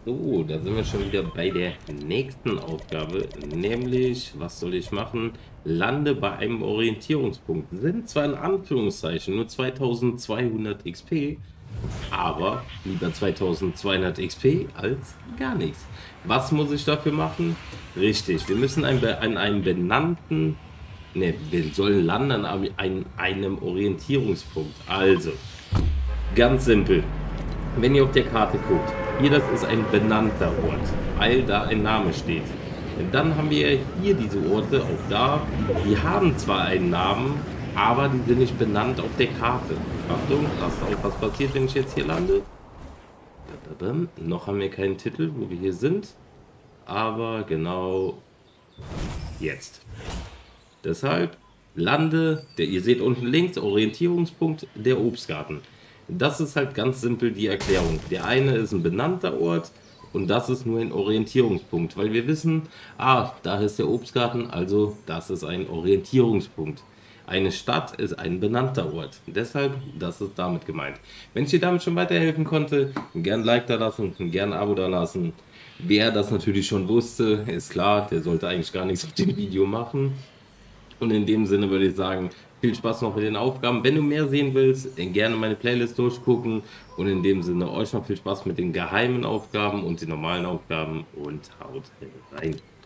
Oh, da sind wir schon wieder bei der nächsten Aufgabe, nämlich, was soll ich machen? Lande bei einem Orientierungspunkt. Sind zwar in Anführungszeichen nur 2200 XP, aber lieber 2200 XP als gar nichts. Was muss ich dafür machen? Richtig, wir müssen an einem benannten, ne, wir sollen landen an einem Orientierungspunkt. Also, ganz simpel. Wenn ihr auf der Karte guckt, hier, das ist ein benannter Ort, weil da ein Name steht. Dann haben wir hier diese Orte, auch da, die haben zwar einen Namen, aber die sind nicht benannt auf der Karte. Achtung, passt auf, was passiert, wenn ich jetzt hier lande. Noch haben wir keinen Titel, wo wir hier sind, aber genau jetzt. Deshalb lande, ihr seht unten links, Orientierungspunkt, der Obstgarten. Das ist halt ganz simpel die Erklärung. Der eine ist ein benannter Ort und das ist nur ein Orientierungspunkt, weil wir wissen, da ist der Obstgarten, also das ist ein Orientierungspunkt. Eine Stadt ist ein benannter Ort. Deshalb, das ist damit gemeint. Wenn ich dir damit schon weiterhelfen konnte, gern ein Like da lassen, gern ein Abo da lassen. Wer das natürlich schon wusste, ist klar, der sollte eigentlich gar nichts auf dem Video machen. Und in dem Sinne würde ich sagen, viel Spaß noch mit den Aufgaben. Wenn du mehr sehen willst, gerne meine Playlist durchgucken. Und in dem Sinne euch noch viel Spaß mit den geheimen Aufgaben und den normalen Aufgaben und haut rein.